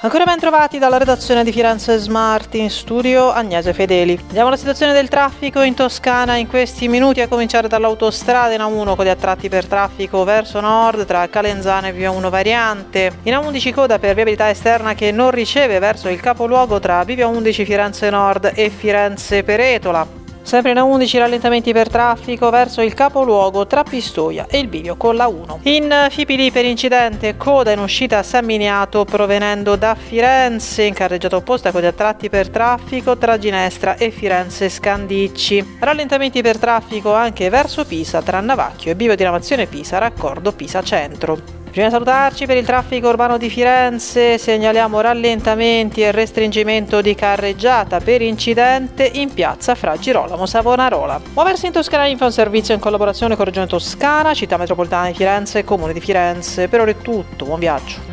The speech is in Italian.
Ancora ben trovati dalla redazione di Firenze Smart, in studio Agnese Fedeli. Vediamo la situazione del traffico in Toscana in questi minuti, a cominciare dall'autostrada in A1 con gli attratti per traffico verso nord tra Calenzano e via 1 variante. In A11 coda per viabilità esterna che non riceve verso il capoluogo tra via 11 Firenze Nord e Firenze Peretola. Sempre in A11 rallentamenti per traffico verso il capoluogo tra Pistoia e il bivio con la 1. In Fipili per incidente coda in uscita a San Miniato provenendo da Firenze, in carreggiata opposta con gli attratti per traffico tra Ginestra e Firenze Scandicci. Rallentamenti per traffico anche verso Pisa tra Navacchio e bivio diramazione Pisa raccordo Pisa Centro. Prima di salutarci, per il traffico urbano di Firenze segnaliamo rallentamenti e restringimento di carreggiata per incidente in piazza fra Girolamo Savonarola. Muoversi in Toscana Info è un servizio in collaborazione con Regione Toscana, Città Metropolitana di Firenze e Comune di Firenze. Per ora è tutto, buon viaggio.